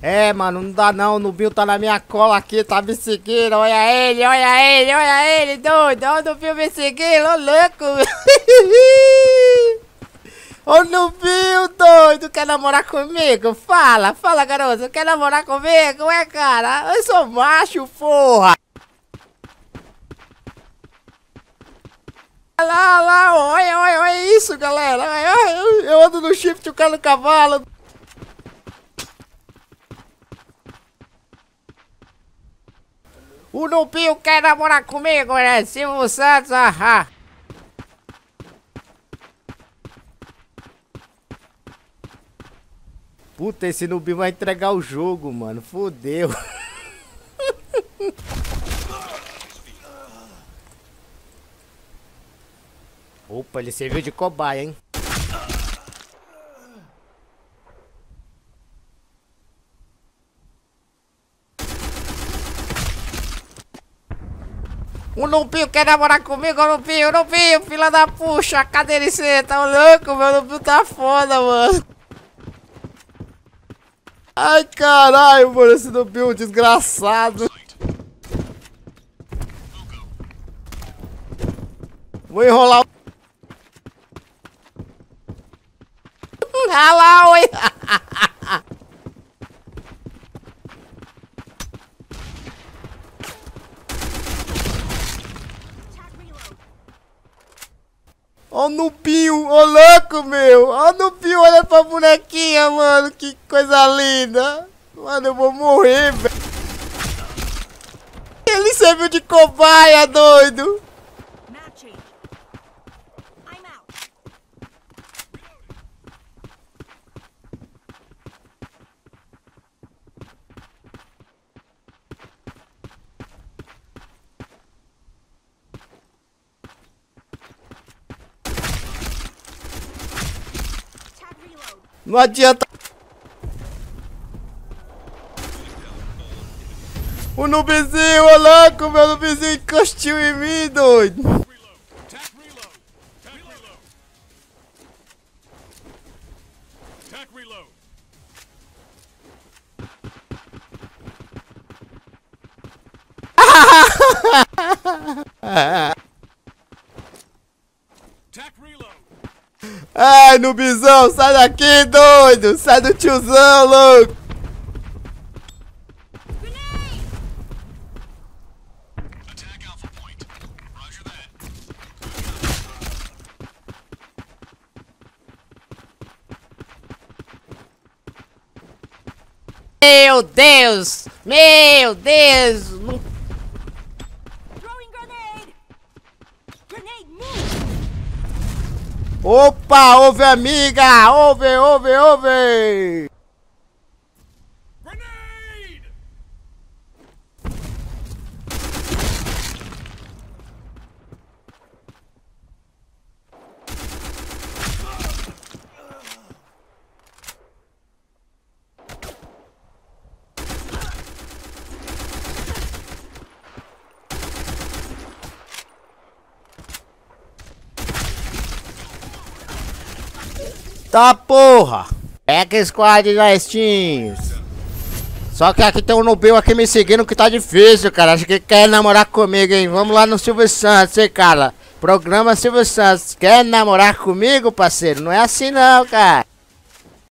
É, mano, não dá não. O Nubinho tá na minha cola aqui, tá me seguindo. Olha ele, olha ele, olha ele, doido. Olha o Nubinho me seguindo, ô louco. Ô Nubinho, doido, quer namorar comigo? Fala, fala, garoto, quer namorar comigo? Ué, cara, eu sou macho, porra. Olha lá, olha isso, galera. Eu ando no shift, o cara no cavalo. O Nubinho quer namorar comigo, né? Silvio Santos, ahá. Puta, esse Nubinho vai entregar o jogo, mano. Fudeu. Opa, ele serviu de cobaia, hein? O Nubinho quer namorar comigo, o Nubinho, fila da puxa, cadê ele senta? Ô louco, meu Nubinho tá foda, mano. Ai, caralho, mano, esse Nubinho desgraçado. Vou enrolar o... Ah lá, oi. Ó o Nubinho, ô louco, meu. Ó o Nubinho, olha pra bonequinha, mano. Que coisa linda. Mano, eu vou morrer, velho. Ele serviu de cobaia, doido. Não adianta. O Nubizinho, ô louco, meu Nubizinho encostou em mim, doido. Ai, Nubizão, sai daqui, doido! Sai do tiozão, louco! Meu Deus! Meu Deus! Opa, ouve, amiga! Ouve! Tá porra! Pega squad da Steam. Só que aqui tem um Nubinho aqui me seguindo que tá difícil, cara. Acho que quer namorar comigo, hein? Vamos lá no Silvio Santos, hein, cara? Programa Silvio Santos. Quer namorar comigo, parceiro? Não é assim não, cara.